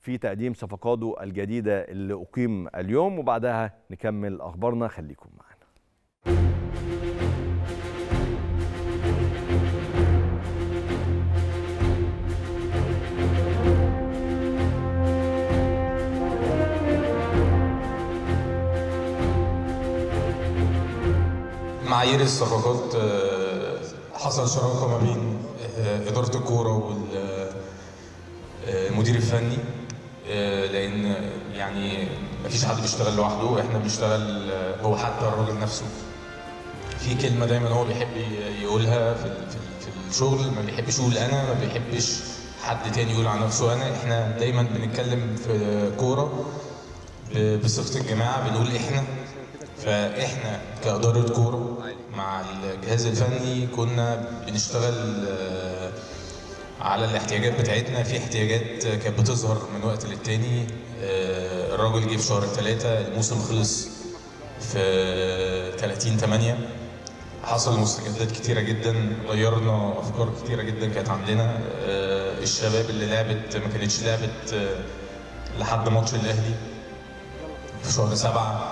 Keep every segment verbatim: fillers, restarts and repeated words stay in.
في تقديم صفقاته الجديدة اللي أقيم اليوم، وبعدها نكمل أخبارنا. خليكم معنا. معايير الصفقات حصل شراكه ما بين اداره الكوره والمدير الفني، لان يعني مفيش حد بيشتغل لوحده، احنا بنشتغل. هو حتى الراجل نفسه في كلمه دايما هو بيحب يقولها في في الشغل، ما بيحبش يقول انا، ما بيحبش حد تاني يقول عن نفسه انا. احنا دايما بنتكلم في كوره بصيغه الجماعه، بنقول احنا. فاحنا كإدارة كورة مع الجهاز الفني كنا بنشتغل على الاحتياجات بتاعتنا. في احتياجات كانت بتظهر من وقت للتاني. الراجل جه في شهر ثلاثة، الموسم خلص في ثلاثين ثمانية. حصل مستجدات كتيرة جدا، غيرنا أفكار كتيرة جدا كانت عندنا. الشباب اللي لعبت ما كانتش لعبت لحد ماتش الأهلي في شهر سبعة.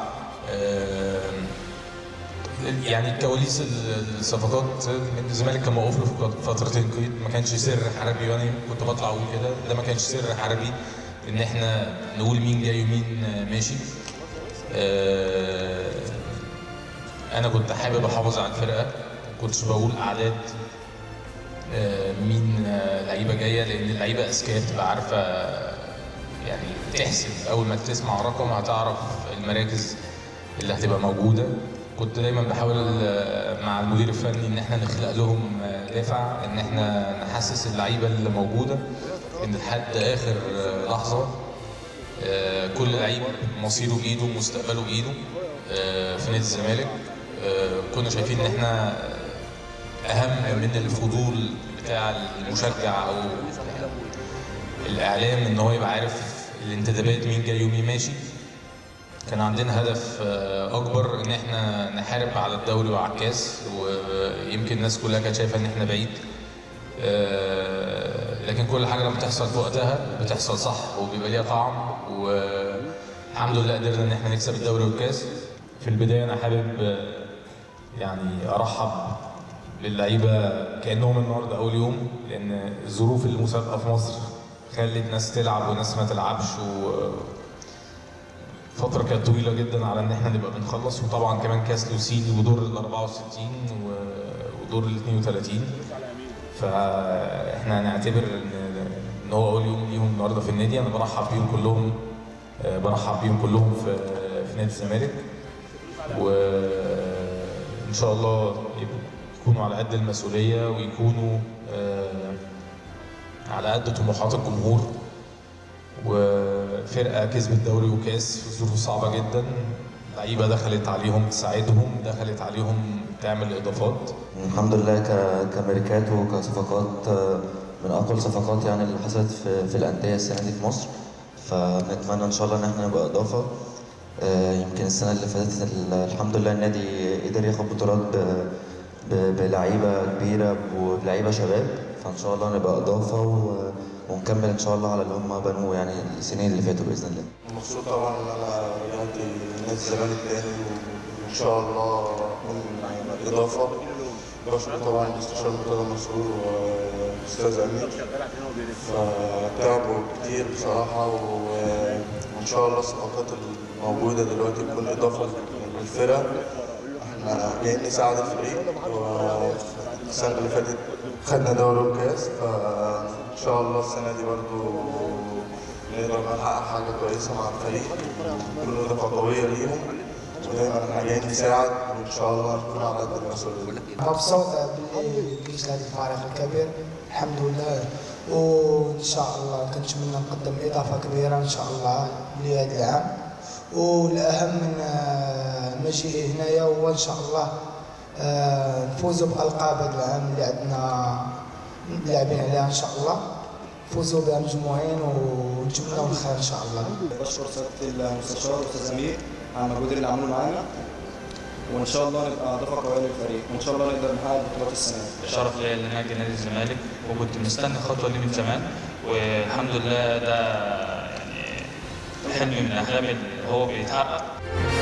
يعني كواليس الصفقات، الزمالك كان موقوف له في فترتين قيد، ما كانش سر حربي، وانا كنت بطلع اقول كده، ده ما كانش سر حربي ان احنا نقول مين جاي ومين ماشي. انا كنت حابب احافظ على الفرقه، ما كنتش بقول اعداد مين لعيبه جايه، لان اللعيبه اذكياء بتبقى عارفه يعني تحسب. اول ما تسمع رقم هتعرف المراكز اللي هتبقى موجوده. كنت دايما بحاول مع المدير الفني ان احنا نخلق لهم دافع، ان احنا نحسس اللعيبه اللي موجوده ان لحد اخر لحظه كل لعيب مصيره بايده ومستقبله بايده. في نادي الزمالك كنا شايفين ان احنا اهم من الفضول بتاع المشجع او الاعلام ان هو يبقى عارف الانتدابات مين جاي ومين ماشي. كان عندنا هدف اكبر ان احنا نحارب على الدوري وعلى الكاس، ويمكن الناس كلها كانت شايفه ان احنا بعيد، لكن كل حاجه لما بتحصل في وقتها بتحصل صح وبيبقى ليها طعم، والحمد لله قدرنا ان احنا نكسب الدوري والكاس. في البدايه انا حابب يعني ارحب باللعيبه كانهم النهارده اول يوم، لان ظروف المسابقه في مصر خلت ناس تلعب وناس ما تلعبش، و فترة كانت طويلة جدا على ان احنا نبقى بنخلص، وطبعا كمان كاس لوسيدي ودور ال أربعة وستين ودور ال اثنين وثلاثين. فاحنا هنعتبر ان ان هو اول يوم ليهم النهارده في النادي. انا برحب بيهم كلهم، برحب بيهم كلهم في في نادي الزمالك، وان شاء الله يكونوا على قد المسؤولية ويكونوا على قد طموحات الجمهور. وفرقه كسبت دوري وكاس في ظروف صعبه جدا، لعيبه دخلت عليهم تساعدهم، دخلت عليهم تعمل اضافات. الحمد لله كميركات وكصفقات من اقوى الصفقات يعني اللي حصلت في, في الانديه السنه دي في مصر. فنتمنى ان شاء الله ان احنا نبقى اضافه. يمكن السنه اللي فاتت الحمد لله النادي قدر ياخد بطولات بلعيبه كبيره وبلعيبه شباب، فان شاء الله نبقى اضافه و ونكمل ان شاء الله على اللي هم بنوه يعني السنين اللي فاتوا باذن الله. مبسوط طبعا ان انا رجعت نادي الزمالك تاني، وان شاء الله اكون اضافه. بشكر طبعا المستشار مرتضى منصور والاستاذ امير، فتعبوا كتير بصراحه، وان شاء الله الصفقات الموجوده دلوقتي تكون اضافه للفرقه. احنا جايين نساعد الفريق، والسنه اللي فاتت خدنا دوري وكاس، فان شاء الله السنه دي برضو نقدر نحقق حاجه كويسه مع الفريق، نكون اضافه قويه ليهم، ودايما احنا جايين نساعد، وان شاء الله نكون على قد المسؤوليه. مبسوط باللي جيت لهذا الفارق الكبير الحمد لله، وان شاء الله كنتمنى نقدم اضافه كبيره ان شاء الله لهذا العام. والاهم من مجيئي هنايا هو ان شاء الله نفوزوا بالالقاب هذا العام اللي عندنا لاعبين عليها ان شاء الله، نفوزوا بها مجموعين ونتمنوا الخير ان شاء الله. بشكر سياده المستشار والاستاذ امير على المجهود اللي عملوه معانا، وان شاء الله نبقى اضافه قويه للفريق، وان شاء الله نقدر نحقق بطولات السنه دي. شرف ليا ان انا نادي الزمالك، وكنت مستني الخطوه دي من زمان، والحمد لله ده يعني حلم من الاحلام اللي هو بيتحقق.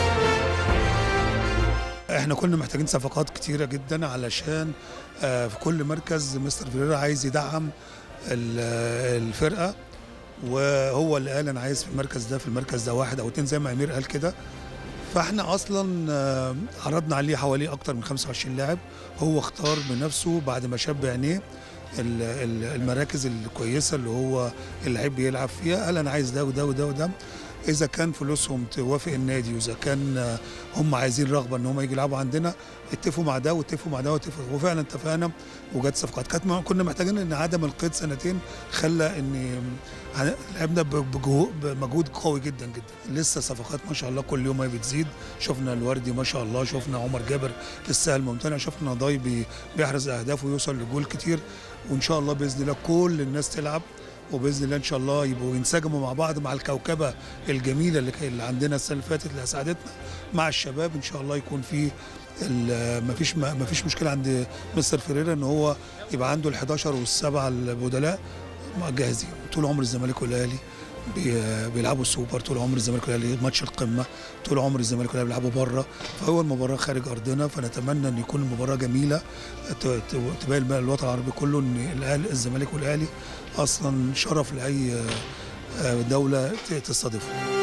احنا كنا محتاجين صفقات كتيره جدا علشان في كل مركز مستر فيريرا عايز يدعم الفرقه، وهو اللي قال انا عايز في المركز ده في المركز ده واحد او اتنين زي ما امير قال كده. فاحنا اصلا عرضنا عليه حوالي اكتر من خمسة وعشرين لاعب، هو اختار بنفسه بعد ما شاب عينيه المراكز الكويسه اللي هو اللعيب بيلعب فيها. قال انا عايز ده وده وده وده، اذا كان فلوسهم توافق النادي واذا كان هم عايزين رغبه ان هم يجوا يلعبوا عندنا، اتفقوا مع ده واتفقوا مع ده واتفقوا، وفعلا اتفقنا وجت صفقات. كانت كنا محتاجين ان عدم القيد سنتين خلى ان لعبنا بمجهود قوي جدا جدا. لسه صفقات ما شاء الله كل يوم بتزيد، شفنا الوردي ما شاء الله، شفنا عمر جابر لسه الممتنع، شفنا ضاي بيحرز اهداف ويوصل لجول كتير، وان شاء الله باذن الله كل الناس تلعب، وباذن الله ان شاء الله يبقوا ينسجموا مع بعض مع الكوكبه الجميله اللي, اللي عندنا السنه اللي فاتت اللي اسعدتنا مع الشباب. ان شاء الله يكون في ما فيش ما فيش مشكله عند مستر فيريرا ان هو يبقى عنده ال حداشر والسبعه البدلاء جاهزين. طول عمر الزمالك والاهلي بيلعبوا السوبر، طول عمر الزمالك والاهلي ماتش القمه، طول عمر الزمالك والاهلي بيلعبوا بره، فاول مباراه خارج ارضنا، فنتمنى ان يكون المباراه جميله تبين الوطن العربي كله ان الاهلي الزمالك والاهلي اصلا شرف لاي دوله تستضيفه.